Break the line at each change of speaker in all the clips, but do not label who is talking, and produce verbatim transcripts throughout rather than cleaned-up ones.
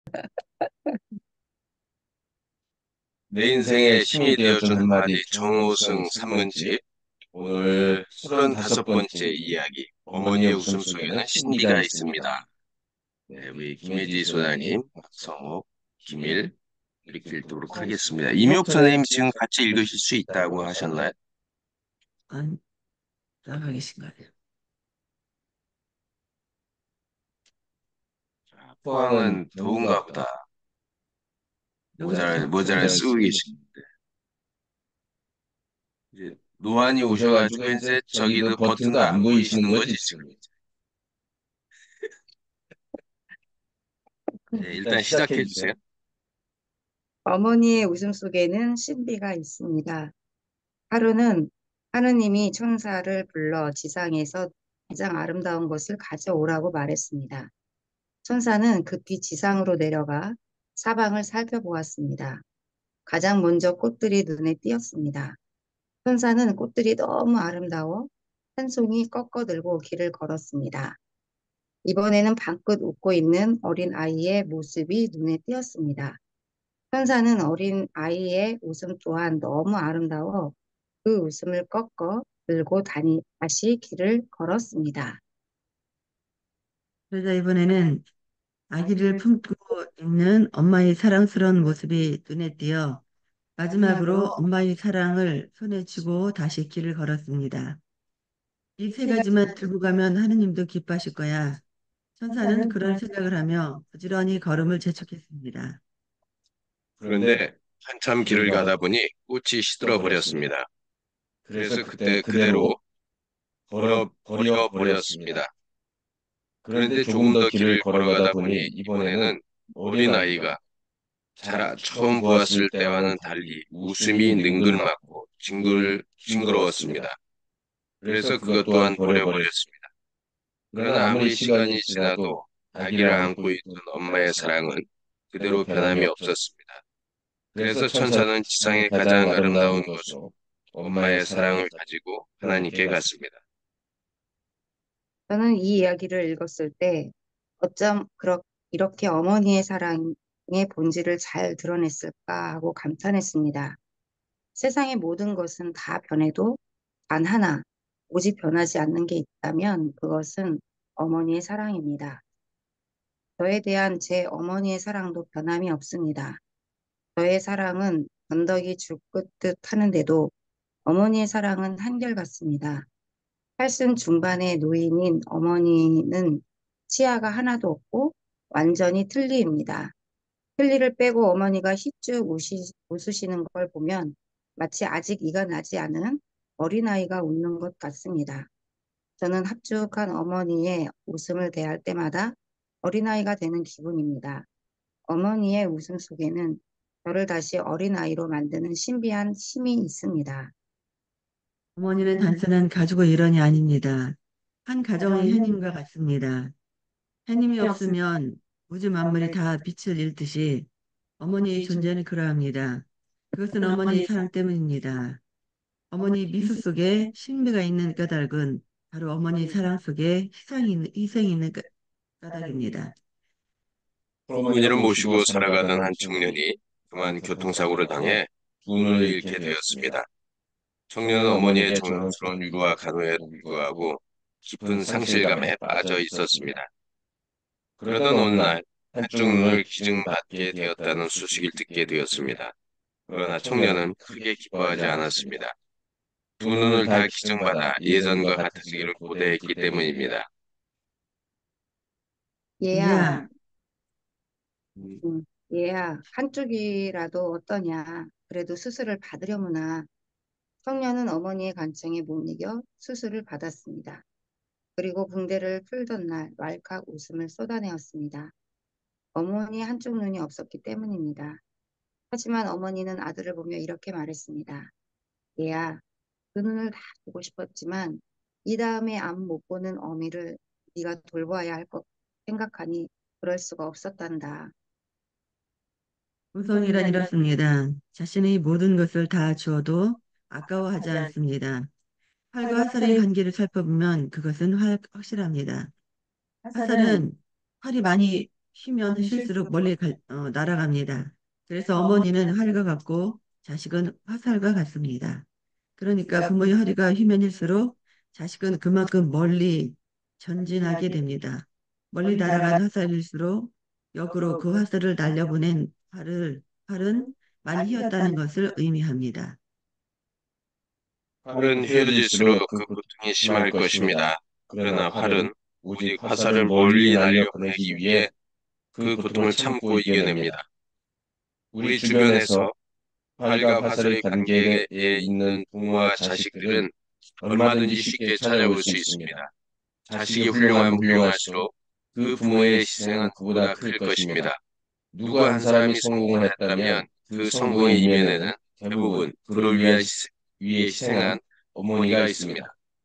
내 인생의 힘이 되어준 한마디 정우승 산문집. 오늘 서른다섯 번째 이야기. 어머니의 웃음속에는 신비가 있습니다. 네, 우리 김혜지 소장님, 박성욱, 김일 이렇게 읽도록 하겠습니다. 임욕 선생님 지금 같이 읽으실 수 있다고 하셨나요?
안 나가 계신가요?
자, 포항은 더운가 보다. 모자를,
여기서
모자를 쓰고 계십니다. 이제 노안이 오셔가지고 이제 저기도 버튼도 안 보이시는 거지, 지금. 네, 일단 시작해 주세요.
어머니의 웃음속에는 신비가 있습니다. 하루는 하느님이 천사를 불러 지상에서 가장 아름다운 것을 가져오라고 말했습니다. 천사는 급히 지상으로 내려가 사방을 살펴보았습니다. 가장 먼저 꽃들이 눈에 띄었습니다. 천사는 꽃들이 너무 아름다워 한 송이 꺾어 들고 길을 걸었습니다. 이번에는 방긋 웃고 있는 어린 아이의 모습이 눈에 띄었습니다. 천사는 어린 아이의 웃음 또한 너무 아름다워 그 웃음을 꺾어 들고 다니, 다시 길을 걸었습니다.
그러자 이번에는 아기를 품고 있는 엄마의 사랑스러운 모습이 눈에 띄어 마지막으로 엄마의 사랑을 손에 쥐고 다시 길을 걸었습니다. 이 세 가지만 들고 가면 하느님도 기뻐하실 거야. 천사는 그런 생각을 하며 부지런히 걸음을 재촉했습니다.
그런데 한참 길을 가다 보니 꽃이 시들어 버렸습니다. 그래서 그때 그대로 버려, 버려 버렸습니다. 그런데 조금 더 길을 걸어가다 보니 이번에는 어린아이가 잘 처음 보았을 때와는 달리 웃음이 능글맞고 징글, 징그러웠습니다. 그래서 그것 또한 버려버렸습니다. 그러나 아무리 시간이 지나도 아기를 안고 있던 엄마의 사랑은 그대로 변함이 없었습니다. 그래서 천사는 지상의 가장 아름다운 곳으로 엄마의 사랑을 가지고 하나님께 갔습니다.
저는 이 이야기를 읽었을 때 어쩜 그렇, 이렇게 어머니의 사랑의 본질을 잘 드러냈을까 하고 감탄했습니다. 세상의 모든 것은 다 변해도 단 하나, 오직 변하지 않는 게 있다면 그것은 어머니의 사랑입니다. 저에 대한 제 어머니의 사랑도 변함이 없습니다. 저의 사랑은 건더기 죽듯 하는데도 어머니의 사랑은 한결같습니다. 팔순 중반의 노인인 어머니는 치아가 하나도 없고 완전히 틀니입니다. 틀니를 빼고 어머니가 휘쭉 웃으시, 웃으시는 걸 보면 마치 아직 이가 나지 않은 어린아이가 웃는 것 같습니다. 저는 합죽한 어머니의 웃음을 대할 때마다 어린아이가 되는 기분입니다. 어머니의 웃음 속에는 저를 다시 어린아이로 만드는 신비한 힘이 있습니다.
어머니는 단순한 가족의 일원이 아닙니다. 한 가정의 해님과 같습니다. 해님이 없으면 우주 만물이 다 빛을 잃듯이 어머니의 존재는 그러합니다. 그것은 어머니의 사랑 때문입니다. 어머니 미소 속에 신비가 있는 까닭은 바로 어머니 사랑 속에 희생이, 있는- 희생이 있는 까- 까닭입니다.
어머니를 모시고 살아가던 한 청년이 그만 교통사고를 당해 두 눈을 잃게 되었습니다. 청년은 어머니의 정성스러운 위로와 간호에도 불구하고 깊은 상실감에 빠져 있었습니다. 그러던 어느 날 한쪽 눈을 기증받게 되었다는 소식을 듣게 되었습니다. 그러나 청년은 크게 기뻐하지 않았습니다. 두 눈을 다 기증받아 예전과 같아지기를 고대했기 때문입니다.
얘야,
얘야,
음,
음, 얘야, 한쪽이라도 어떠냐. 그래도 수술을 받으려무나. 청년은 어머니의 간청에 못 이겨 수술을 받았습니다. 그리고 붕대를 풀던 날 왈칵 웃음을 쏟아내었습니다. 어머니의 한쪽 눈이 없었기 때문입니다. 하지만 어머니는 아들을 보며 이렇게 말했습니다. 얘야, 그 눈을 다 보고 싶었지만 이 다음에 앞 못 보는 어미를 네가 돌봐야 할 것 생각하니 그럴 수가 없었단다.
후손이란 이렇습니다. 자신의 모든 것을 다 주어도 아까워하지 않습니다. 활과 화살의 관계를 살펴보면 그것은 활- 확실합니다. 화살은 활이 많이 쉬면 쉴수록 멀리 갈- 어, 날아갑니다. 그래서 어머니는 활과 같고 자식은 화살과 같습니다. 그러니까 부모의 허리가 휘면일수록 자식은 그만큼 멀리 전진하게 됩니다. 멀리 날아간 화살일수록 역으로 그 화살을 날려보낸 활을, 활은 많이 휘었다는 것을 의미합니다.
활은 휘어질수록 그 고통이 심할 것입니다. 그러나 활은 오직 화살을 멀리 날려보내기 위해 그 고통을 참고 이겨냅니다. 우리 주변에서 활과 화살의 관계에 있는 부모와 자식들은 얼마든지 쉽게 찾아올 수 있습니다. 자식이 훌륭하면 훌륭할수록 그 부모의 희생은 그보다 클 것입니다. 누구 한 사람이 성공을 했다면 그 성공의 이면에는 대부분 그를 위한 희생, 위해 희생한 어머니가 있습니다.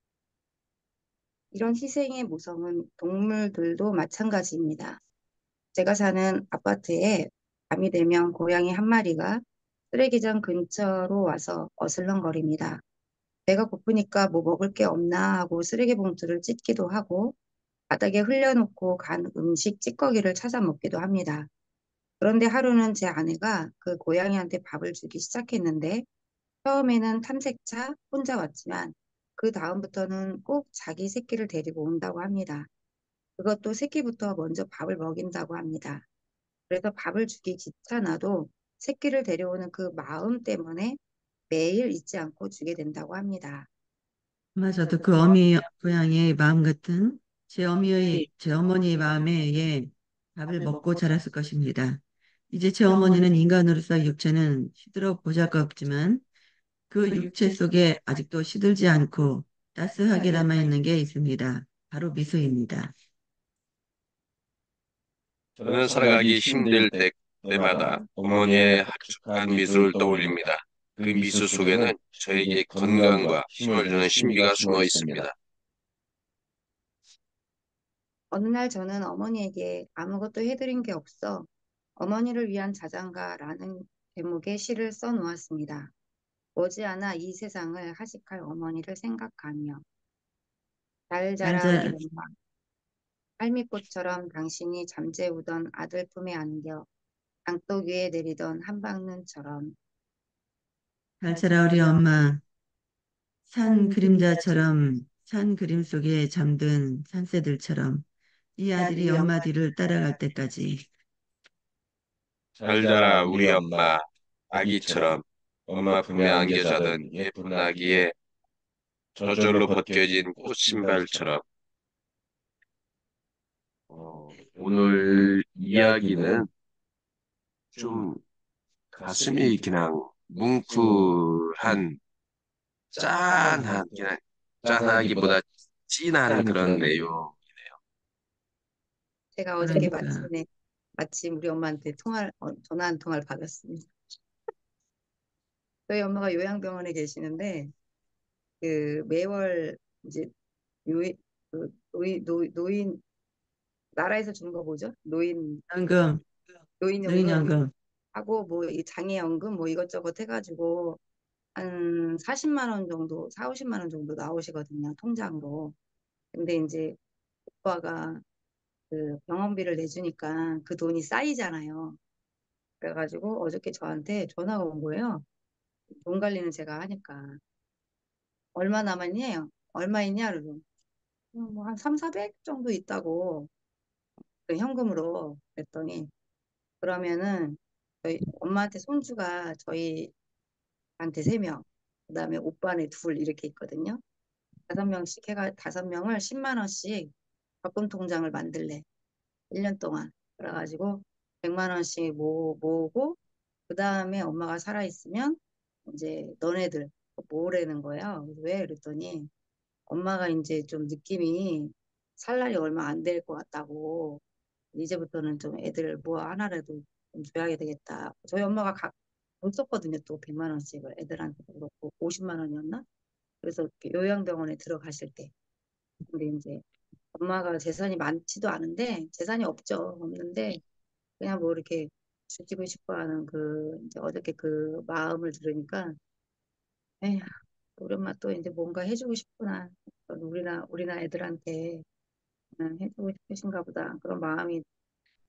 이런 희생의 모성은 동물들도 마찬가지입니다. 제가 사는 아파트에 밤이 되면 고양이 한 마리가 쓰레기장 근처로 와서 어슬렁거립니다. 배가 고프니까 뭐 먹을 게 없나 하고 쓰레기 봉투를 찢기도 하고 바닥에 흘려놓고 간 음식 찌꺼기를 찾아 먹기도 합니다. 그런데 하루는 제 아내가 그 고양이한테 밥을 주기 시작했는데 처음에는 탐색차 혼자 왔지만 그 다음부터는 꼭 자기 새끼를 데리고 온다고 합니다. 그것도 새끼부터 먼저 밥을 먹인다고 합니다. 그래서 밥을 주기 귀찮아도 새끼를 데려오는 그 마음 때문에 매일 잊지 않고 주게 된다고 합니다.
아마 저도 그 어미 고양이의 마음 같은 제 어미의 제 어머니의 마음에 예, 밥을 먹고 자랐을 것입니다. 이제 제 어머니는 인간으로서 육체는 시들어 보잘것없지만 그 육체 속에 아직도 시들지 않고 따스하게 남아있는 게 있습니다. 바로 미소입니다.
저는 살아가기 힘들 때, 때마다 어머니의 학축한 미소를 떠올립니다. 그 미소 속에는 저에게 건강과 힘을 주는 신비가 숨어 있습니다.
어느 날 저는 어머니에게 아무것도 해드린 게 없어 어머니를 위한 자장가라는 제목의 시를 써놓았습니다. 머지않아 이 세상을 하식할 어머니를 생각하며 잘 자라 우리
잘
엄마 할미꽃처럼 당신이 잠재우던 아들 품에 안겨 장독 위에 내리던 한방눈처럼
잘 자라 우리 엄마. 산 그림자처럼 산 그림 속에 잠든 산새들처럼 이 아들이 엄마 뒤를 따라갈 때까지
잘 자라 우리 엄마, 아기처럼 엄마 품에 안겨 자던 예쁜 아기의 저절로 벗겨진 꽃신발처럼. 어, 오늘 이야기는 좀 가슴이 그냥 뭉클한, 짠한, 그냥 짠하기보다 진한 그런 내용.
제가 어저께
그러니까
마침에 마침 우리 엄마한테 통화를 어, 전화 한 통화를 받았습니다. 저희 엄마가 요양병원에 계시는데 그 매월 이제 요이, 그 노인, 노, 노인 나라에서 주는 거 뭐죠? 노인
연금,
노인연금
노인연금
하고 뭐 이 장애연금 뭐 이것저것 해가지고 한 사십만 원 정도, 사, 오십만 원 정도 나오시거든요, 통장으로. 근데 이제 오빠가 그 병원비를 내주니까 그 돈이 쌓이잖아요. 그래가지고 어저께 저한테 전화가 온 거예요. 돈 관리는 제가 하니까. 얼마 남았냐? 얼마 있냐? 그러고. 뭐한 삼, 사백 정도 있다고. 그 현금으로 그랬더니 그러면은 저희 엄마한테 손주가 저희한테 세 명, 그다음에 오빠네 둘 이렇게 있거든요. 다섯 명씩 해가 다섯 명을 십만 원씩 적금 통장을 만들래. 일 년 동안. 그래가지고 백만 원씩 모, 모으고 그다음에 엄마가 살아있으면 이제 너네들 모으라는 거예요. 그래서 왜? 그랬더니 엄마가 이제 좀 느낌이 살 날이 얼마 안 될 것 같다고 이제부터는 좀 애들 뭐 하나라도 좀 줘야 되겠다. 저희 엄마가 각 돈 썼거든요. 또 백만 원씩을 애들한테 그렇고 오십만 원이었나? 그래서 이렇게 요양병원에 들어가실 때. 근데 이제 엄마가 재산이 많지도 않은데 재산이 없죠. 없는데 그냥 뭐 이렇게 주시고 싶어 하는 그 이제 어저께 그 마음을 들으니까 에휴, 우리 엄마 또 이제 뭔가 해주고 싶구나. 우리나 우리나 애들한테 응, 해주고 싶으신가 보다. 그런 마음이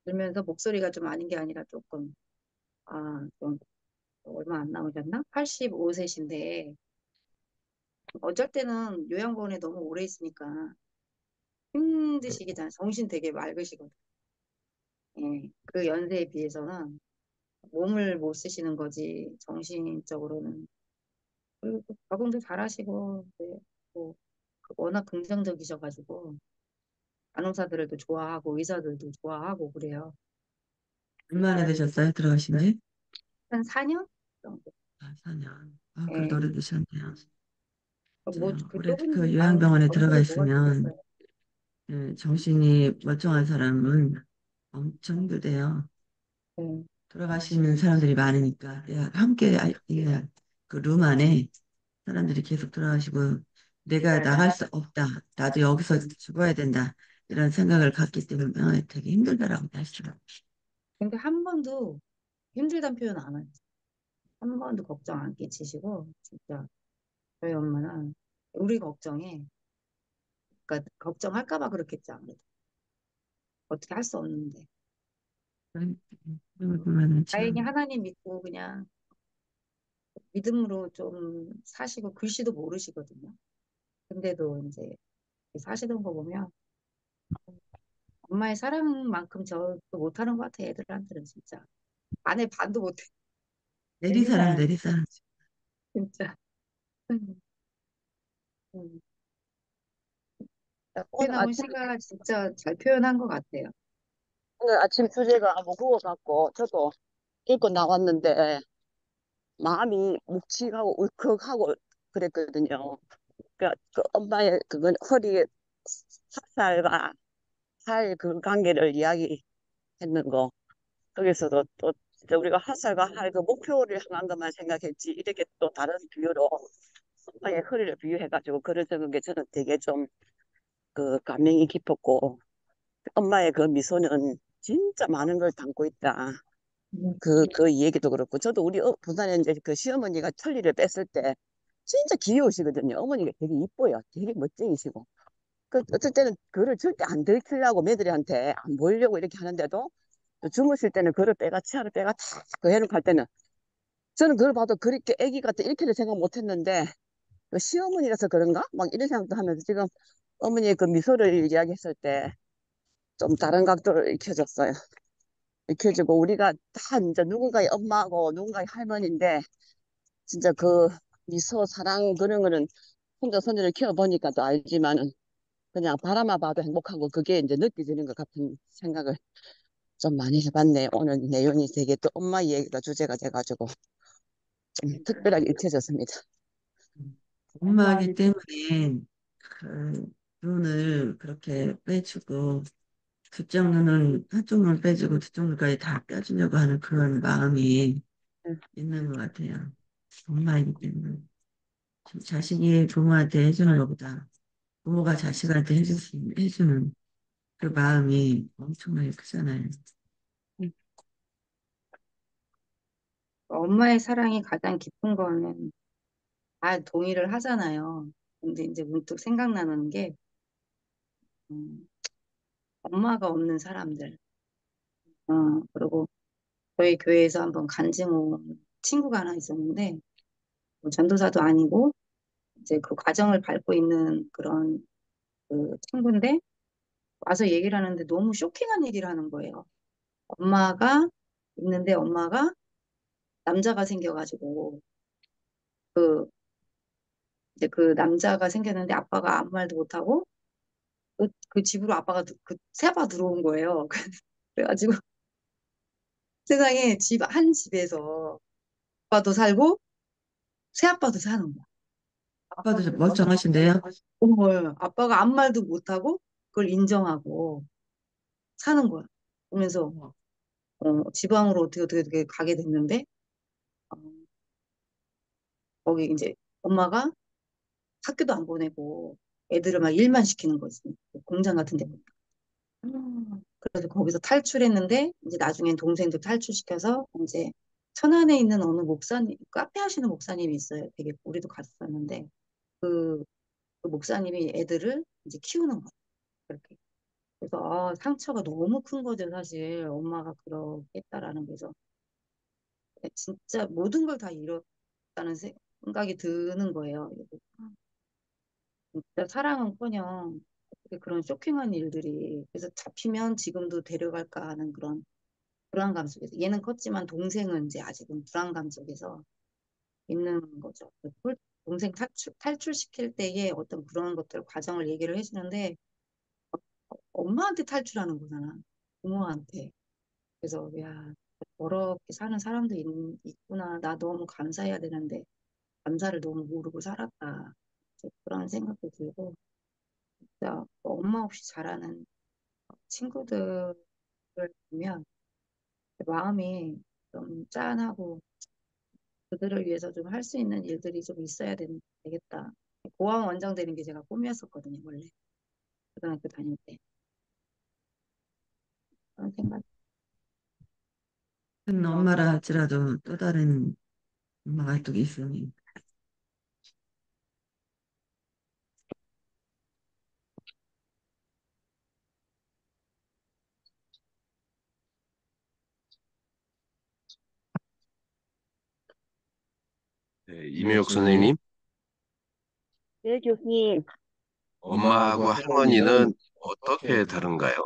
들면서 목소리가 좀 아닌 게 아니라 조금, 아, 좀 얼마 안 남으셨나? 팔십오 세신데, 어쩔 때는 요양원에 너무 오래 있으니까 힘드시기잖아요. 정신 되게 맑으시거든요. 예, 그 연세에 비해서는 몸을 못 쓰시는 거지, 정신적으로는. 그리고 또 적응도 잘하시고, 네, 뭐, 그 워낙 긍정적이셔가지고, 간호사들도 좋아하고, 의사들도 좋아하고, 그래요.
얼마나 되셨어요? 들어가신 지?
한 사 년 정도.
아, 사 년. 아, 그래도
예,
오래되셨네요.
뭐,
맞아요.
그
오래
좁은
그
방
요양병원에 들어가
거기서 뭐
있으면
하시겠어요?
예, 정신이 멀쩡한 사람은 엄청 힘들대요.
예.
돌아가시는 사람들이 많으니까 예, 함께 아- 예, 그룸 안에 사람들이 계속 돌아가시고 내가 나갈 수 없다. 나도 여기서 죽어야 된다. 이런 생각을 갖기 때문에 되게 힘들더라고요. 하시더라고요.
근데 한 번도 힘들다는 표현 안 하죠. 한 번도 걱정 안 끼치시고, 진짜, 저희 엄마는 우리 걱정에, 그러니까 걱정할까 봐 그렇겠지, 아무래도. 어떻게 할 수 없는데.
그런 걸 보면은
다행히
참
하나님 믿고 그냥 믿음으로 좀 사시고 글씨도 모르시거든요. 근데도 이제 사시던 거 보면 엄마의 사랑만큼 저도 못하는 것 같아, 애들한테는 진짜. 아내 반도 못해.
내리사랑 내리사랑.
진짜. 음, 음. 앞에
오늘
남은
아침,
시가 진짜 잘 표현한 것 같아요.
오늘 아침 주제가 뭐 그거 갖고 저도 읽고 나왔는데 마음이 묵직하고 울컥하고 그랬거든요. 그러니까 그 엄마의 그건 허리에 살과 살 그 관계를 이야기했는 거. 거기서도 또 진짜 우리가 화살과 할 그 목표를 향한 것만 생각했지 이렇게 또 다른 비유로 엄마의 허리를 비유해가지고 그런 적은 게 저는 되게 좀 그 감명이 깊었고 엄마의 그 미소는 진짜 많은 걸 담고 있다.
음.
그, 그 얘기도 그렇고, 저도 우리 어, 부산에 이제 그 시어머니가 천리를 뺐을 때, 진짜 귀여우시거든요. 어머니가 되게 이뻐요. 되게 멋쟁이시고. 그, 어쩔 때는 그를 절대 안 들키려고 며느리한테 안 보이려고 이렇게 하는데도, 또 주무실 때는 그를 빼가, 치아를 빼가 탁그 해놓고 할 때는, 저는 그걸 봐도 그렇게 애기 같아 이렇게는 생각 못 했는데, 그 시어머니라서 그런가? 막 이런 생각도 하면서 지금 어머니의 그 미소를 이야기했을 때, 좀 다른 각도로 익혀졌어요. 익혀지고, 우리가 다 이제 누군가의 엄마고 누군가의 할머니인데, 진짜 그 미소, 사랑 그런 거는 혼자 손녀를 키워보니까 또 알지만은 그냥 바라만 봐도 행복하고 그게 이제 느껴지는 것 같은 생각을 좀 많이 해봤네. 오늘 내용이 되게 또 엄마 얘기가 주제가 돼가지고 좀 특별하게 잊혀졌습니다.
엄마이기 때문에 그 눈을 그렇게 빼주고 두쪽 눈은 한쪽 눈 빼주고 두쪽 눈까지 다 떼주려고 하는 그런 마음이
응,
있는 것 같아요. 엄마이기 때문에 좀 자식이 부모한테 해주는 것보다 부모가 자식한테 해줄 수 있는- 해주는 그 마음이 엄청나게 크잖아요.
응,
엄마의 사랑이 가장 깊은 거는 다 동의를 하잖아요. 근데 이제 문득 생각나는 게, 음, 엄마가 없는 사람들. 어, 그리고 저희 교회에서 한번 간증 온 친구가 하나 있었는데, 뭐 전도사도 아니고, 이제 그 과정을 밟고 있는 그런 그 친구인데, 와서 얘기를 하는데 너무 쇼킹한 얘기를 하는 거예요. 엄마가 있는데 엄마가 남자가 생겨가지고, 그, 이제 그 남자가 생겼는데 아빠가 아무 말도 못하고, 그, 그 집으로 아빠가, 들- 그 새아빠가 들어온 거예요. 그래가지고 세상에 집, 한 집에서 아빠도 살고, 새아빠도 사는 거야.
아빠도 좀 멀쩡하신데요?
어머, 아빠가 아무 말도 못하고, 그걸 인정하고 사는 거야. 그러면서,
어머,
어, 지방으로 어떻게 어떻게 어떻게 가게 됐는데, 어, 거기 이제 엄마가 학교도 안 보내고 애들을 막 일만 시키는 거지. 공장 같은 데. 음. 그래서 거기서 탈출했는데 이제 나중엔 동생도 탈출시켜서 이제 천안에 있는 어느 목사님, 카페 하시는 목사님이 있어요. 되게 우리도 갔었는데 그, 그 목사님이 애들을 이제 키우는 거예요. 그렇게. 그래서 아, 상처가 너무 큰 거죠, 사실. 엄마가 그러겠다라는 게서 진짜 모든 걸 다 잃었다는 생각이 드는 거예요. 그래서 진짜 사랑은커녕 어떻게 그런 쇼킹한 일들이 그래서 잡히면 지금도 데려갈까 하는 그런 불안감 속에서 얘는 컸지만 동생은 이제 아직은 불안감 속에서 있는 거죠. 그 홀- 동생 탈출, 탈출시킬 때의 어떤 그런 것들 과정을 얘기를 해주는데 엄마한테 탈출하는 거잖아. 부모한테. 그래서 야 저렇게 사는 사람도 있, 있구나. 나 너무 감사해야 되는데 감사를 너무 모르고 살았다. 이제 그런 생각도 들고 진짜 엄마 없이 자라는 친구들을 보면 마음이 좀 짠하고 그들을 위해서 좀 할 수 있는 일들이 좀 있어야 되, 되겠다. 고아원 원장 되는 게 제가 꿈이었었거든요, 원래. 고등학교 다닐 때. 그런 생각.
큰 엄마라 할지라도 또 다른 엄마가 또 있으니.
네, 이명혁 선생님,
네, 교수님.
엄마하고 할머니는 어떻게 다른가요?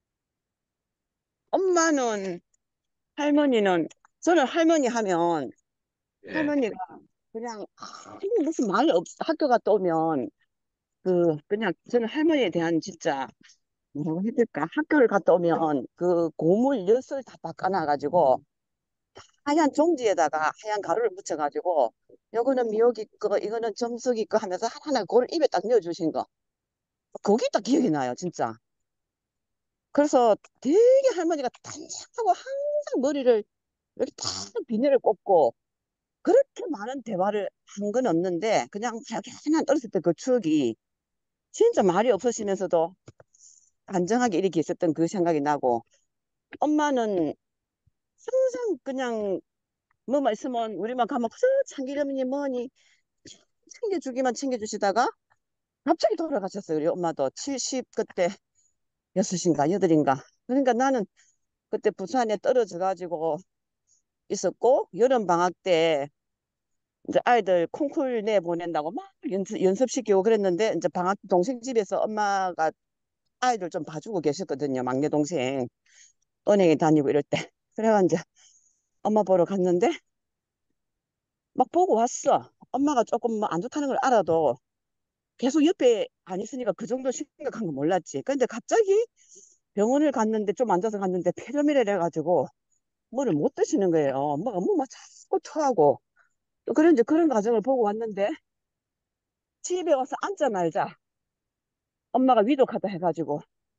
엄마는, 할머니는, 저는 할머니 하면,
예,
할머니가 그냥, 아무 무슨 말 없, 학교 갔다 오면, 그, 그냥, 저는 할머니에 대한 진짜, 뭐라고 해야 될까? 학교를 갔다 오면, 그 고물 엿을 다 닦아놔가지고, 하얀 종지에다가 하얀 가루를 묻혀가지고, 요거는 미역이 거, 이거는 정수기 거 하면서 하나하나 그걸 입에 딱 넣어주신 거. 그게 딱 기억이 나요, 진짜. 그래서 되게 할머니가 단정하고 항상 머리를 이렇게 탁 비닐을 꽂고 그렇게 많은 대화를 한 건 없는데 그냥 그냥 어렸을 때 그 추억이 진짜 말이 없으시면서도 단정하게 이렇게 있었던 그 생각이 나고 엄마는 항상 그냥 뭐만 있으면 우리만 가면 그저 참기름이니 뭐니 챙겨주기만 챙겨주시다가 갑자기 돌아가셨어요. 우리 엄마도 칠십 그때 여섯인가 여덟인가. 그러니까 나는 그때 부산에 떨어져 가지고 있었고 여름 방학 때 이제 아이들 콩쿨 내 보낸다고 막 연습, 연습시키고 그랬는데 이제 방학 동생 집에서 엄마가 아이들 좀 봐주고 계셨거든요. 막내 동생 은행에 다니고 이럴 때. 그래가 이제 엄마 보러 갔는데 막 보고 왔어. 엄마가 조금 뭐 안 좋다는 걸 알아도 계속 옆에 안 있으니까 그 정도 심각한 거 몰랐지. 근데 갑자기 병원을 갔는데 좀 앉아서 갔는데 폐렴이래 가지고 뭐를 못 드시는 거예요. 뭐가 뭐막 자꾸 토하고 또 그런 이제 그런 과정을 보고 왔는데 집에 와서 앉자마자 엄마가 위독하다 해가지고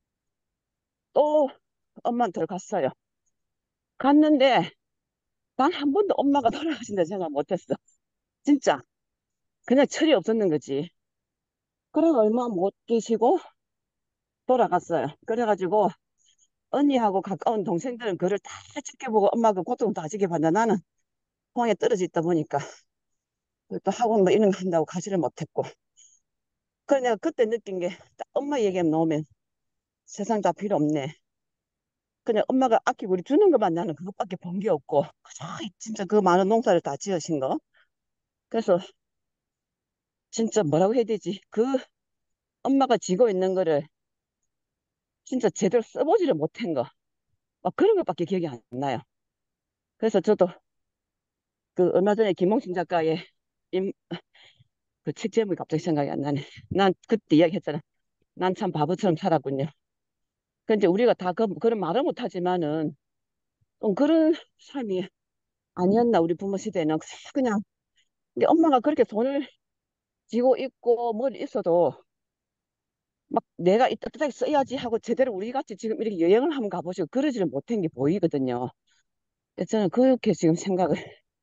또 엄마한테 갔어요. 갔는데 단 한 번도 엄마가 돌아가신다 생각 못했어. 진짜 그냥 철이 없었는 거지. 그래 얼마 못 계시고 돌아갔어요. 그래가지고 언니하고 가까운 동생들은 그를 다 지켜보고 엄마 그 고통 다 지켜봤는데 나는 공항에 떨어져 있다 보니까 또 학원 뭐 이런 거 한다고 가지를 못했고. 그래 내가 그때 느낀 게 딱 엄마 얘기만 나오면 세상 다 필요 없네. 그냥 엄마가 아끼고 우리 주는 것만 나는 그것밖에 본 게 없고 그저 진짜 그 많은 농사를 다 지으신 거. 그래서 진짜 뭐라고 해야 되지? 그 엄마가 쥐고 있는 거를 진짜 제대로 써보지를 못한 거. 막 그런 것밖에 기억이 안 나요. 그래서 저도 그 얼마 전에 김홍신 작가의 임, 그 책 제목이 갑자기 생각이 안 나네. 난 그때 이야기했잖아. 난 참 바보처럼 살았군요. 근데 우리가 다 그, 그런 말은 못하지만은 좀 그런 삶이 아니었나 우리 부모 시대는 그냥 근데 엄마가 그렇게 돈을 쥐고 있고 뭘 있어도 막 내가 이 떳떳하게 써야지 하고 제대로 우리 같이 지금 이렇게 여행을 한번 가보시고 그러지를 못한 게 보이거든요. 그래서 저는 그렇게 지금 생각을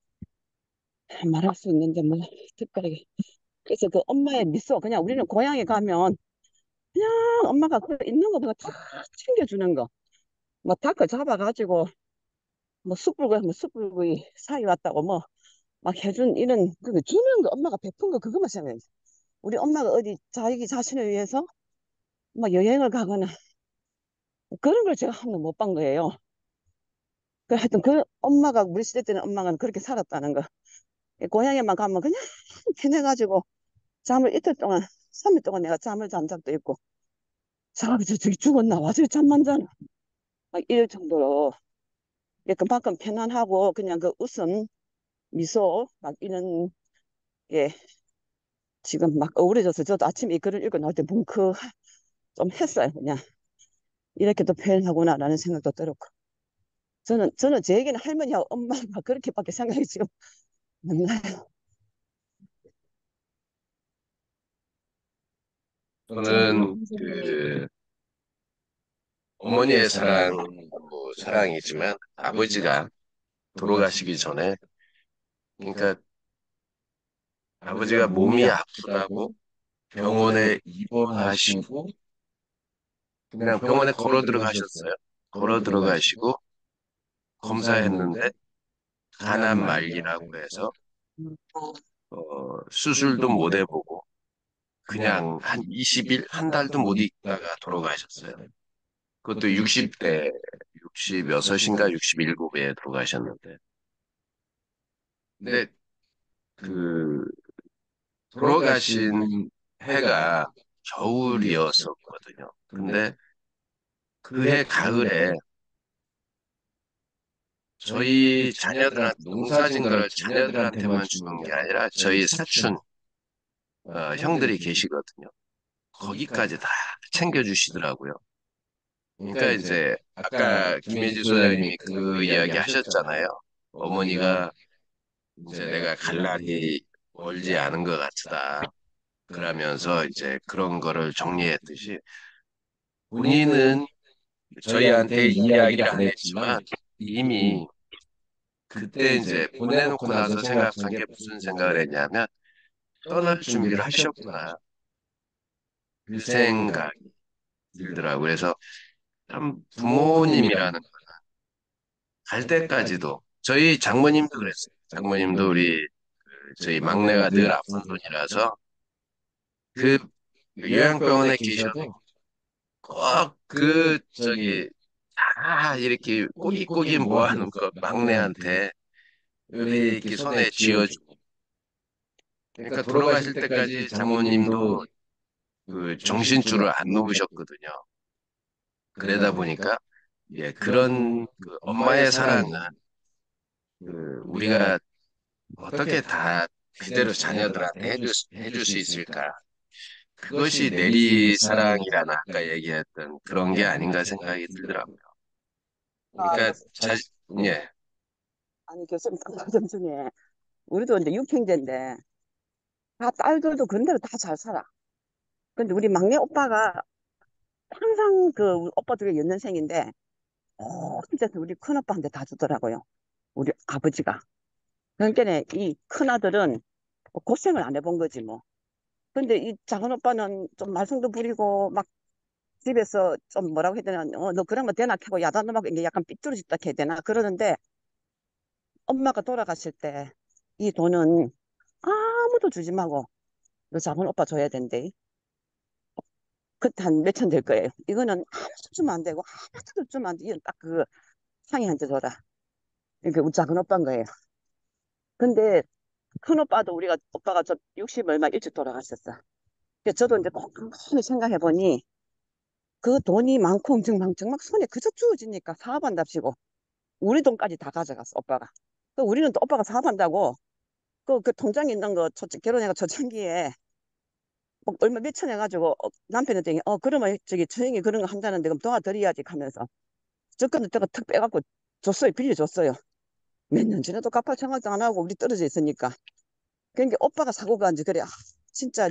말할 수 있는데 뭐 특별하게 그래서 그 엄마의 미소 그냥 우리는 고향에 가면 그냥 엄마가 그 있는 거 그냥 다 챙겨주는 거 뭐 닭을 잡아가지고 뭐 숯불구이 뭐 숯불구이 사이 왔다고 뭐 막 해준 이런 그 주는 거 엄마가 베푼 거 그거만 생각해. 우리 엄마가 어디 자기 자신을 위해서 뭐 여행을 가거나 그런 걸 제가 한 번도 못 본 거예요. 그 하여튼 그 엄마가 우리 시대 때는 엄마가 그렇게 살았다는 거. 고향에만 가면 그냥 편해가지고 잠을 이틀 동안, 삼 일 동안 내가 잠을 잔 적도 있고, 사람이 저기 죽었나 와 저기 잠만 자나 막 이럴 정도로 예, 그만큼 편안하고 그냥 그 웃음, 미소 막 이런 게 지금 막 우울해져서 저도 아침에 이 글을 읽고 나올 때 뭉크 좀 했어요. 그냥 이렇게도 표현하구나라는 생각도 들었고. 저는 저는 제에게는 할머니하고 엄마가 그렇게밖에 생각이 지금 안 나요.
저는
정은영 선생님이
그 어머니의 사랑도 사랑이지만 아버지가 돌아가시기 전에, 그러니까 아버지가 몸이 아프다고 병원에 입원하시고 그냥 병원에 걸어 들어가셨어요. 걸어 들어가시고 검사했는데 간암 말기라고 해서 어, 수술도 못 해보고 그냥 한 이십 일, 한 달도 못 있다가 돌아가셨어요. 그것도 육십 대, 육십육인가 육십칠에 돌아가셨는데. 근데 그 돌아가신 해가 겨울이었었거든요. 근데 그 해 가을에 저희 자녀들한테 농사진 거를 자녀들한테만 주는 게 아니라 저희 사촌 어, 형들이 계시거든요. 거기까지 다 챙겨주시더라고요. 그러니까 이제 아까 김혜지 소장님이 그 이야기 하셨잖아요. 어머니가 이제 내가 갈 날이 멀지 않은 것 같다. 그러면서 이제 그런 거를 정리했듯이 본인은 저희한테 이야기를 안 했지만 이미 그때 이제 보내놓고 나서 생각한 게 무슨 생각을 했냐면 떠날 준비를 하셨구나. 그 생각이 들더라고요. 그래서 참 부모님이라는 갈 때까지도 저희 장모님도 그랬어요. 장모님도 우리 그 저희 막내가 늘 아픈 손이라서 그 요양병원에 계셔도 꼭 그 저기 다 이렇게 꼬깃꼬깃 모아놓은 거 막내한테 이렇게 손에 쥐어주고, 그러니까 돌아가실 때까지 장모님도 그 정신줄을 안 놓으셨거든요. 그러다 보니까 예, 그런 그 엄마의 사랑은 그 우리가 어떻게 다 그대로 자녀들한테 해줄, 수- 해줄 수 있을까? 그것이 내리사랑이라는 아까 얘기했던 그런 게 아닌가 생각이 들더라고요.
아,
그러니까
맞-
자, 예,
아니 교수님 가정 중에 우리도 이제 육형제인데 다 딸들도 그런대로 다 잘 살아. 근데 우리 막내 오빠가 항상 그 우리 오빠 둘이 연년생인데 어, 진짜 우리 큰오빠한테 다 주더라고요. 우리 아버지가. 그러니까 이 큰아들은 고생을 안 해본 거지 뭐. 근데 이 작은 오빠는 좀 말썽도 부리고 막 집에서 좀 뭐라고 해야 되나, 어, 너 그러면 되나 하고 야단음하고 이게 약간 삐뚤어졌다 해야 되나 그러는데 엄마가 돌아가실 때 이 돈은 아무도 주지 말고 너 작은 오빠 줘야 된대. 그때 한 몇천 될 거예요. 이거는 아무도 주면 안 되고 아무도 주면 안 돼. 이건 딱 그 상이한테 줘라. 이게 우리 작은 오빠인 거예요. 근데 큰 오빠도 우리가 오빠가 저 육십 얼마 일찍 돌아가셨어. 그래서 저도 이제 꼼꼼히 생각해 보니 그 돈이 많고 엄청 많죠. 막 손에 그저 주어지니까 사업한답시고 우리 돈까지 다 가져갔어 오빠가. 그 우리는 또 오빠가 사업한다고 그, 그 통장에 있는 거 저, 결혼해가 초창기에 뭐 얼마 몇천 해가지고 어, 남편한테 어 그러면 저기 처형이 그런 거 한다는데 그럼 도와드려야지 하면서 저건을 제가 턱 빼갖고 줬어요. 빌려줬어요. 몇 년 지나도 갚을 생각도 안 하고 우리 떨어져 있으니까. 그러니까 오빠가 사고가 이제 그래 아, 진짜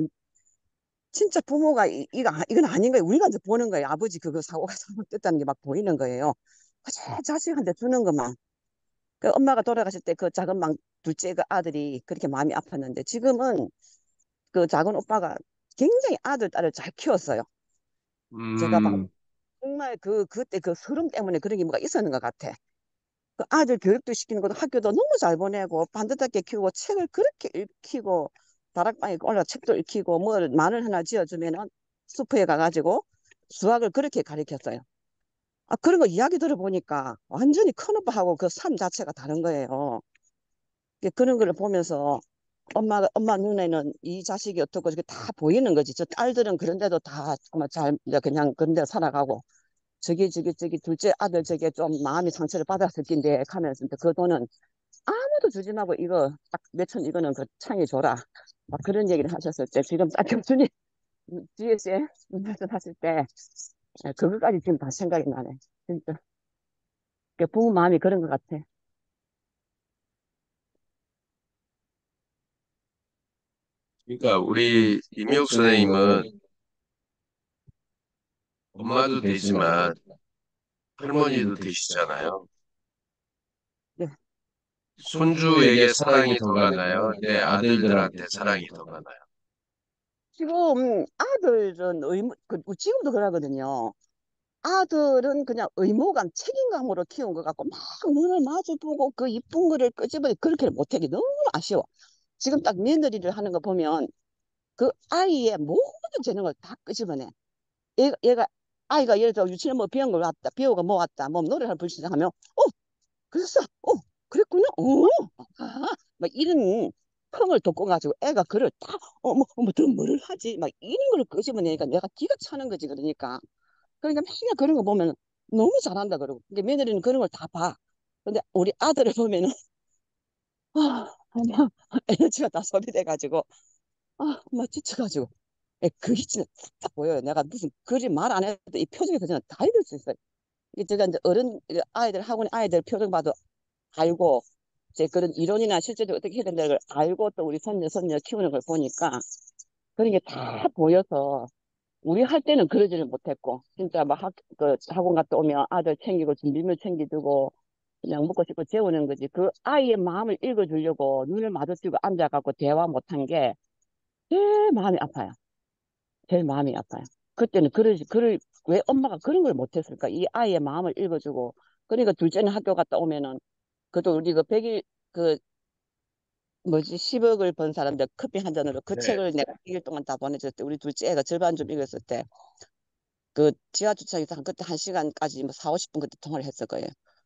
진짜 부모가 이, 이거, 아- 이건 아닌 거예요. 우리가 이제 보는 거예요. 아버지 그거 사고가 잘못됐다는 게 막 보이는 거예요. 제 자식한테 주는 것만. 그 엄마가 돌아가실 때 그 작은 막 둘째 그 아들이 그렇게 마음이 아팠는데 지금은 그 작은 오빠가 굉장히 아들, 딸을 잘 키웠어요. 제가 봐
음,
정말 그, 그때 그 서름 때문에 그런 게 뭐가 있었는 것 같아. 그 아들 교육도 시키는 것도 학교도 너무 잘 보내고 반듯하게 키우고 책을 그렇게 읽히고 다락방에 올라 책도 읽히고 뭘 마늘 하나 지어주면은 숲에 가가지고 수학을 그렇게 가르쳤어요. 아, 그런 거 이야기 들어보니까 완전히 큰오빠하고 그 삶 자체가 다른 거예요. 이게 그런 걸 보면서 엄마, 엄마 눈에는 이 자식이 어떻고 저게 다 보이는 거지. 저 딸들은 그런데도 다 정말 잘, 이제 그냥 그런데 살아가고, 저기, 저기, 저기, 둘째 아들 저게 좀 마음이 상처를 받았을 텐데, 하면서 그 돈은 아무도 주지 말고 이거 딱 몇천 이거는 그 창에 줘라. 막 그런 얘기를 하셨을 때, 지금 딱 교수님 뒤에서 말씀하실 때, 예, 그거까지 지금 다 생각이 나네. 진짜. 그 부모 마음이 그런 것 같아.
그러니까 우리 임미옥 선생님은 엄마도 되지만 할머니도 되시잖아요.
예.
손주에게 사랑이 더 가나요? 내 아들들한테 사랑이 더 가나요?
지금 아들은 의무, 그, 지금도 그러거든요. 아들은 그냥 의무감, 책임감으로 키운 것 같고, 막 눈을 마주보고 그 이쁜 거를 끄집어내 그렇게 못하기 너무 아쉬워. 지금 딱 며느리를 하는 거 보면 그 아이의 모든 재능을 다 끄집어내. 얘가, 얘가 아이가 예를 들어 유치원 뭐 배운 걸 왔다, 배우가 뭐 왔다, 뭐 노래를 부르시자 하면, 어, 그랬어, 어, 그랬구나, 어, 아, 막 이런 평을 돋고 가지고 애가 그를 다, 어, 뭐, 뭐, 더 뭐를 하지? 막 이런 걸 끄집어내니까 내가 기가 차는 거지, 그러니까. 그러니까 맨날 그런 거 보면 너무 잘한다 그러고. 근데 며느리는 그런 걸 다 봐. 근데 우리 아들을 보면은, 아, 엄마, 에너지가 다 소비돼가지고, 아, 엄마 지쳐가지고. 예, 그게 진짜 딱 보여요. 내가 무슨 글이 말 안 해도 이 표정에서 그냥 다 읽을 수 있어요. 이게 제가 이제 어른, 이제 아이들, 학원 아이들 표정 봐도 알고, 이제 그런 이론이나 실제로 어떻게 해야 된다는 걸 알고 또 우리 손녀, 손녀 키우는 걸 보니까 그런 게 다 보여서 우리 할 때는 그러지를 못했고, 진짜 막 학, 그 학원 갔다 오면 아들 챙기고 준비물 챙기두고 그냥 먹고 싶고 재우는 거지. 그 아이의 마음을 읽어주려고 눈을 마주치고 앉아갖고 대화 못한 게 제일 마음이 아파요. 제일 마음이 아파요. 그때는 그러, 그를, 왜 엄마가 그런 걸 못했을까? 이 아이의 마음을 읽어주고. 그러니까 둘째는 학교 갔다 오면은, 그래도 우리 그 백일, 그, 뭐지, 십억을 번 사람들 커피 한 잔으로 그
네.
책을 내가 일 일 동안 다 보내줬을 때, 우리 둘째 애가 절반 좀 읽었을 때, 그 지하 주차장에서 한 그때 한 시간까지 뭐 사, 오십 분 그때 통화를 했을 거예요.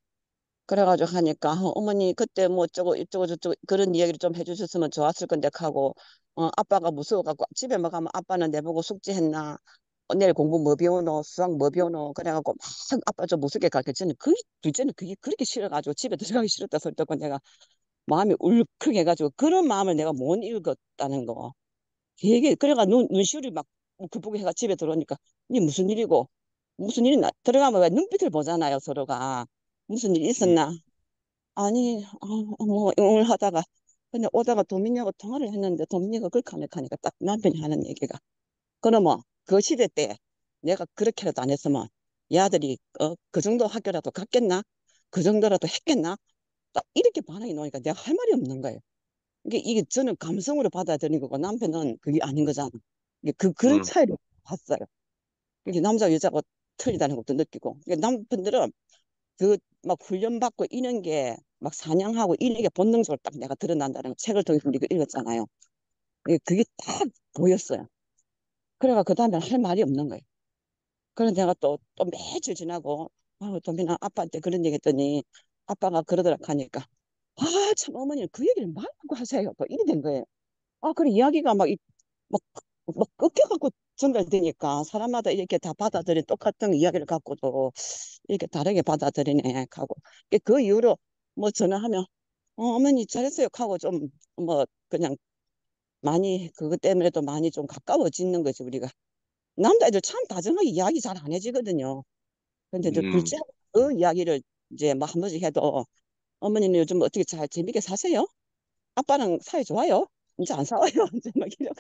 그래가지고 하니까 어, 어머니 그때 뭐 어쩌고 이쩌고 저쩌고 그런 이야기를 좀 해주셨으면 좋았을 건데 하고 어, 아빠가 무서워갖고 집에 뭐 가면 아빠는 내보고 숙제했나 어, 내일 공부 뭐 배우노 수학 뭐 배우노 그래갖고 막 아빠 좀 무섭게 가르쳐 저는 그 둘째는 그게 그렇게 싫어가지고 집에 들어가기 싫었다 소리 듣고 내가 마음이 울컥해가지고 그런 마음을 내가 못 읽었다는 거 되게 그래가 눈 눈시울이 막 급하게 해가 집에 들어오니까 이게 무슨 일이고 무슨 일이 나 들어가면 왜 눈빛을 보잖아요 서로가 무슨 일
음,
있었나 아니, 어, 뭐, 응을 하다가, 근데 오다가 도민이하고 통화를 했는데, 도민이가 그렇게 하니까 하니까 딱 남편이 하는 얘기가. 그러면 그 시대 때 내가 그렇게라도 안 했으면, 이 아들이, 어, 그 정도 학교라도 갔겠나? 그 정도라도 했겠나? 딱 이렇게 반응이 나오니까 내가 할 말이 없는 거예요. 이게, 이게 저는 감성으로 받아들인 거고, 남편은 그게 아닌 거잖아. 이게 그, 그런
음,
차이를 봤어요. 이게 남자, 여자가 틀리다는 것도 느끼고. 이게 남편들은 그 막 훈련받고 이런 게 막 사냥하고 이런 게 본능적으로 딱 내가 드러난다는 거 책을 통해서 우리가 읽었잖아요. 그게 그게 딱 보였어요. 그래가 그 다음에 할 말이 없는 거예요. 그래서 내가 또, 또 며칠 지나고, 아, 도민아, 아빠한테 그런 얘기 했더니, 아빠가 그러더라 하니까, 아, 참, 어머니는 그 얘기를 말고 하세요. 또 이래 된 거예요. 아, 그래, 이야기가 막, 이- 막, 막 꺾여갖고 전달되니까, 사람마다 이렇게 다 받아들인 똑같은 이야기를 갖고도 이렇게 다르게 받아들이네, 하고. 그 이후로 뭐 전화하면, 어, 어머니 잘했어요, 하고 좀, 뭐, 그냥 많이, 그것 때문에도 많이 좀 가까워지는 거지, 우리가. 남자애들 참 다정하게 이야기 잘 안 해지거든요. 근데 이제
음.
둘째 그 이야기를 이제 뭐 한 번씩 해도 어머니는 요즘 어떻게 잘 재밌게 사세요? 아빠랑 사이 좋아요? 이제 안 싸워요? 이제 막 이러고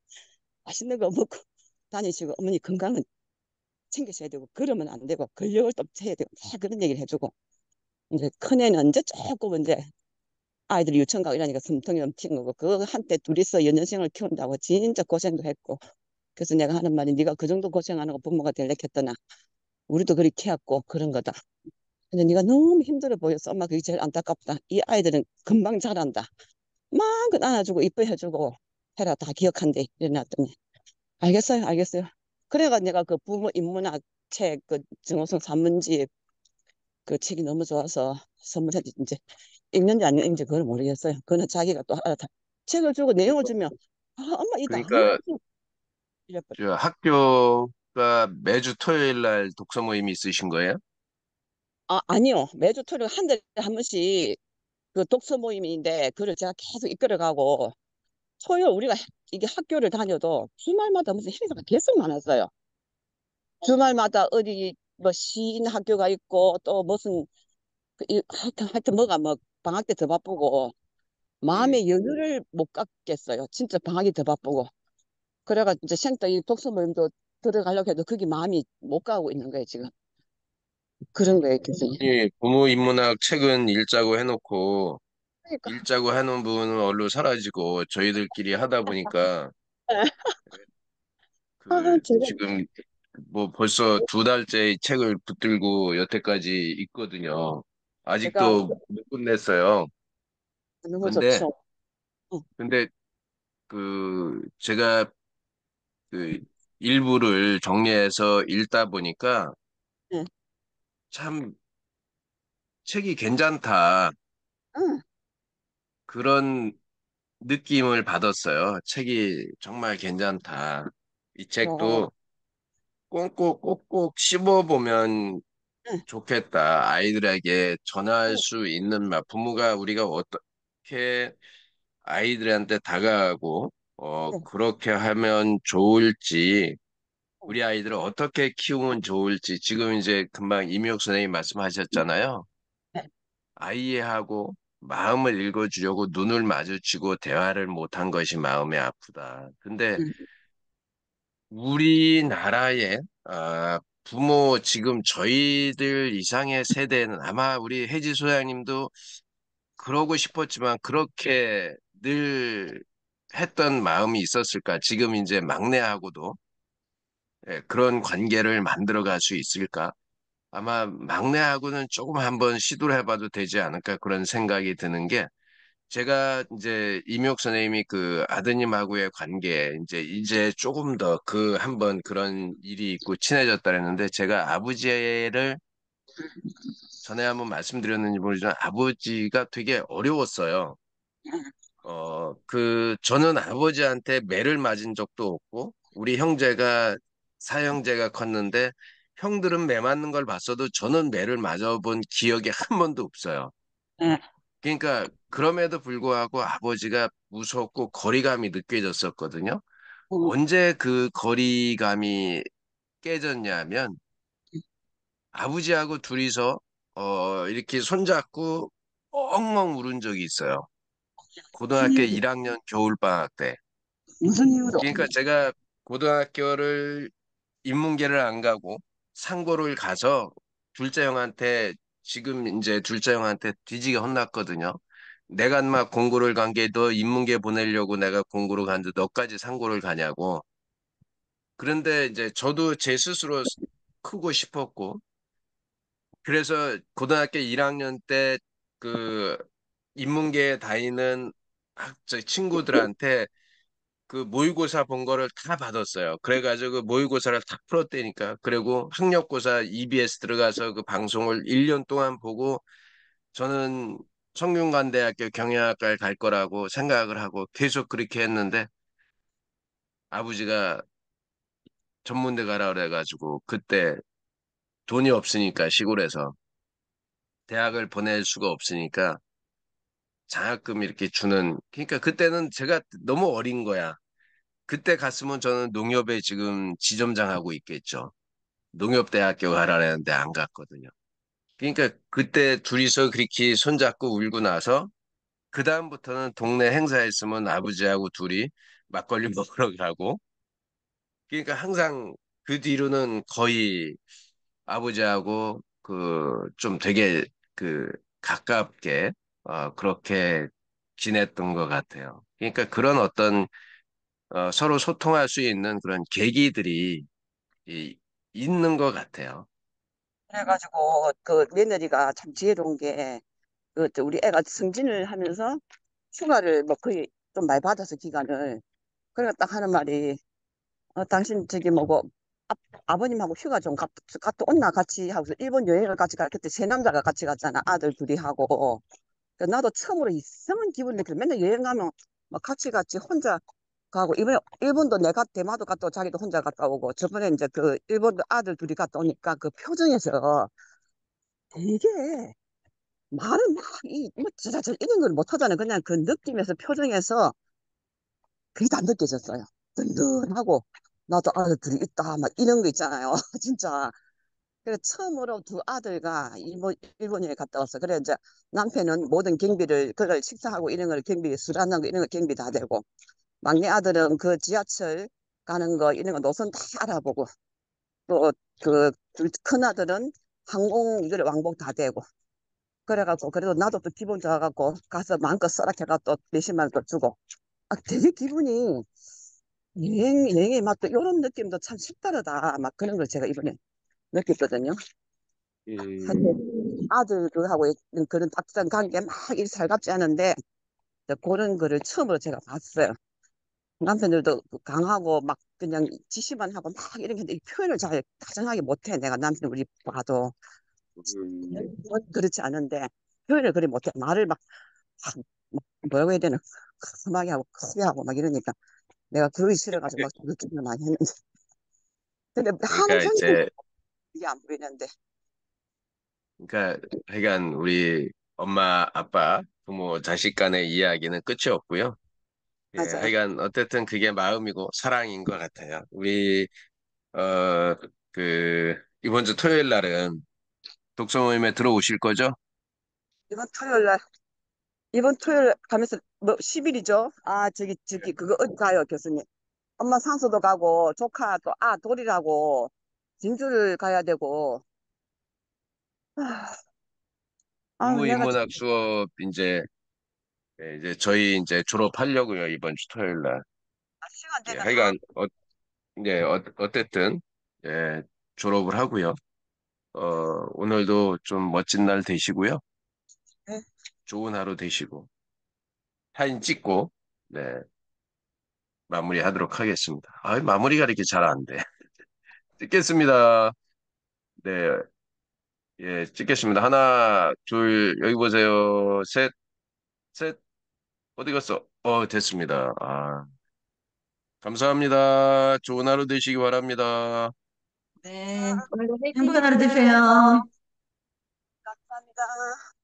맛있는 거 먹고 다니시고 어머니 건강은 챙기셔야 되고 그러면 안 되고 근력을 또 해야 되고 다 그런 얘기를 해주고 이제 큰애는 이제 조금 이제 아이들이 유치원 가고 이러니까 숨통이 넘치는 거고 그 한때 둘이서 연년생을 키운다고 진짜 고생도 했고 그래서 내가 하는 말이 네가 그 정도 고생하는 거 부모가 될래 했더나 우리도 그렇게 해왔고 그런 거다. 근데 네가 너무 힘들어 보여서 엄마 그게 제일 안타깝다. 이 아이들은 금방 자란다. 마음껏 안아주고 이뻐해주고 해라 다 기억한대. 이래놨더니 알겠어요 알겠어요. 그래가 내가 그 부모 인문학 책, 그 정호성 산문집 그 책이 너무 좋아서 선물했지. 이제 읽는지 안 읽는지 그걸 모르겠어요. 그거는 자기가 또 알아서 책을 주고 내용을 주면 아, 엄마 이거 안
그러니까
읽었어. 이래버려.
저 학교가 매주 토요일 날 독서 모임이 있으신 거예요?
아, 아니요. 매주 토요일 한 달에 한 번씩 그 독서 모임인데 그걸 제가 계속 이끌어가고 토요일 우리가 이게 학교를 다녀도 주말마다 무슨 행사가 계속 많았어요. 주말마다 어디 뭐 시인 학교가 있고 또 무슨 그 이- 하여튼 하여튼 뭐가 뭐 방학 때 더 바쁘고
음.
마음의 여유를 못 갖겠어요. 진짜 방학이 더 바쁘고. 그래가 이제 생또 이 독서 모임도 들어가려고 해도 그게 마음이 못 가고 있는 거예요, 지금. 그런 거예요, 교수님.
이 부모 인문학 책은 읽자고 해놓고
그러니까.
읽자고 해놓은 부분은 얼른 사라지고 저희들끼리 하다 보니까
아,
그
제가
지금 뭐 벌써 두 달째 이 책을 붙들고 여태까지 있거든요.
제가
아직도 못 끝냈어요.
너무
근데
좋죠. 어,
근데 그 제가 그 일부를 정리해서 읽다 보니까
응,
참 책이 괜찮다
응,
그런 느낌을 받았어요. 책이 정말 괜찮다. 이
저,
책도 꼭꼭 꼭꼭 씹어보면
응,
좋겠다. 아이들에게 전할
응,
수 있는 말, 부모가 우리가 어떻게 아이들한테 다가가고, 어,
응,
그렇게 하면 좋을지,
응,
우리 아이들을 어떻게 키우면 좋을지, 지금 이제 금방 임yok 선생님 말씀하셨잖아요.
응,
아이하고 마음을 읽어주려고 눈을 마주치고 대화를 못한 것이 마음이 아프다. 근데
응,
우리나라의 아, 부모 지금 저희들 이상의 세대는 아마 우리 혜지 소장님도 그러고 싶었지만 그렇게 늘 했던 마음이 있었을까? 지금 이제 막내하고도 예, 그런 관계를 만들어 갈 수 있을까? 아마 막내하고는 조금 한번 시도를 해봐도 되지 않을까? 그런 생각이 드는 게 제가 이제 임yok 선생님이 그 아드님하고의 관계 이제 이제 조금 더 그 한번 그런 일이 있고 친해졌다 했는데 제가 아버지를 전에 한번 말씀드렸는지 모르지만 아버지가 되게 어려웠어요. 어, 그 저는 아버지한테 매를 맞은 적도 없고 우리 형제가 사형제가 컸는데 형들은 매 맞는 걸 봤어도 저는 매를 맞아본 기억이 한 번도 없어요.
응,
그러니까 그럼에도 불구하고 아버지가 무섭고 거리감이 느껴졌었거든요.
응,
언제 그 거리감이 깨졌냐면 아버지하고 둘이서 어 이렇게 손잡고 엉엉 울은 적이 있어요.
무슨
고등학교
이유로?
일 학년 겨울방학 때.
무슨 이유로?
그러니까 제가 고등학교를 인문계를 안 가고 상고를 가서 둘째 형한테 지금 이제 둘째 형한테 뒤지게 혼났거든요. 내가 막 공고를 간 게 너 인문계 보내려고 내가 공고를 갔는데 너까지 상고를 가냐고. 그런데 이제 저도 제 스스로 크고 싶었고 그래서 고등학교 일 학년 때 그 인문계에 다니는 학, 저 친구들한테 그 모의고사 본 거를 다 받았어요. 그래가지고 그 모의고사를 다 풀었다니까. 그리고 학력고사 이비에스 들어가서 그 방송을 일 년 동안 보고 저는 성균관대학교 경영학과에 갈 거라고 생각을 하고 계속 그렇게 했는데 아버지가 전문대 가라 그래가지고 그때 돈이 없으니까 시골에서 대학을 보낼 수가 없으니까 장학금 이렇게 주는 그러니까 그때는 제가 너무 어린 거야. 그때 갔으면 저는 농협에 지금 지점장 하고 있겠죠. 농협대학교 가라는데 안 갔거든요. 그러니까 그때 둘이서 그렇게 손잡고 울고 나서 그 다음부터는 동네 행사 있으면 아버지하고 둘이 막걸리 먹으러 가고 그러니까 항상 그 뒤로는 거의 아버지하고 그 좀 되게 그 가깝게 어 그렇게 지냈던 것 같아요. 그러니까 그런 어떤 어 서로 소통할 수 있는 그런 계기들이 이, 있는 것 같아요.
그래가지고 그 며느리가 참 지혜로운 게 그 우리 애가 승진을 하면서 휴가를 뭐 거의 좀 많이 받아서 기간을 그래가 딱 하는 말이 어, 당신 저기 뭐고 아버님하고 휴가 좀 갔, 갔다 온나 같이 하고서 일본 여행을 같이 가. 그때 세 남자가 같이 갔잖아. 아들 둘이 하고. 그래서 나도 처음으로 이상한 기분이 들어. 맨날 여행 가면 막 같이 같이 혼자 가고, 이번에 일본도 내가 대마도 갔다 오고 자기도 혼자 갔다 오고, 저번에 이제 그 일본도 아들 둘이 갔다 오니까 그 표정에서 되게 말을 막, 이, 뭐, 진짜 저 이런 걸 못하잖아요. 그냥 그 느낌에서 표정에서 그게 다 느껴졌어요. 든든하고, 나도 아들 둘이 있다. 막 이런 거 있잖아요. 진짜. 그래, 처음으로 두 아들과 일본, 일본에 갔다 왔어. 그래, 이제 남편은 모든 경비를, 그걸 식사하고 이런 걸 경비, 술 한잔 거 이런 거 경비 다 되고, 막내 아들은 그 지하철 가는 거, 이런 거 노선 다 알아보고, 또 그 큰 아들은 항공 이걸 왕복 다 되고, 그래갖고, 그래도 나도 또 기분 좋아갖고, 가서 마음껏 써라해가 또 몇십만 원 또 주고, 아, 되게 기분이, 여행, 여행의 맛도 이런 느낌도 참 색다르다. 막 그런 걸 제가 이번에 느꼈거든요. 사실
음,
아들하고 그런 딱딱한 관계 막 일 살갑지 않은데 이제 그런 거를 처음으로 제가 봤어요. 남편들도 강하고 막 그냥 지시만 하고 막 이런 게 표현을 잘 다정하게 못해. 내가 남편 우리 봐도
음,
그렇지 않은데 표현을 그리 못해. 말을 막, 막 뭐라고 해야 되나 험하게 하고 크게 하고 막 이러니까 내가 그러기 싫어가지고 막 그렇게 많이 했는데 근데 하는
그러니까
편이
이제,
이게 안 보이는데
그러니까 하여간 우리 엄마, 아빠, 부모, 자식 간의 이야기는 끝이 없고요. 예,
맞아요.
하여간 어쨌든 그게 마음이고 사랑인 것 같아요. 우리 어, 그 이번 주 토요일 날은 독서 모임에 들어오실 거죠?
이번 토요일 날 이번 토요일 가면서 뭐 십 일이죠? 아 저기 저기 그거 어디 가요 교수님? 엄마 상수도 가고 조카 또 아 돌이라고 진주를 가야 되고 아, 아 내가 참-
국무인문학 수업 이제 예, 이제 저희 이제 졸업하려고요, 이번 주 토요일 날.
아, 시간
예,
되면 아
하여간 어, 예, 어, 어쨌든 예, 졸업을 하고요. 어, 오늘도 좀 멋진 날 되시고요.
네,
좋은 하루 되시고 사진 찍고 네, 마무리하도록 하겠습니다. 아, 마무리가 이렇게 잘 안 돼. 찍겠습니다. 네, 예, 찍겠습니다. 하나, 둘, 여기 보세요. 셋, 셋, 어디 갔어? 어, 됐습니다. 아, 감사합니다. 좋은 하루 되시기 바랍니다.
네,
오늘도
행복한 하루
화이팅입니다.
되세요.
감사합니다.